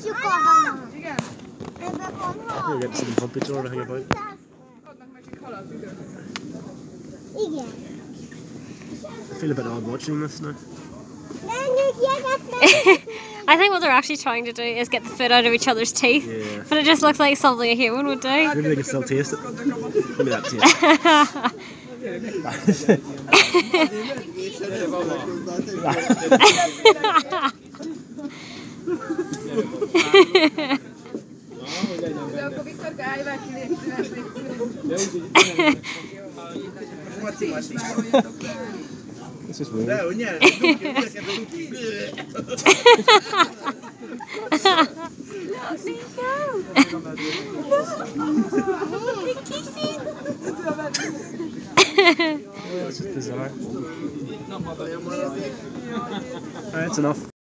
Látjuk a halat. Igen. Ebben van hal. You'll get some puppy tour to hang about. Adnak nekik halat, igen. Igen. I feel a bit odd watching this now. Menjünk jeget. I think what they're actually trying to do is get the food out of each other's teeth. Yeah. But it just looks like something a human would do. Maybe they can still taste it. Maybe that taste. De akkor Viktorka, állj be ki, légy szíves, légy szíves. It's just weird. It's just bizarre. Alright, that's enough.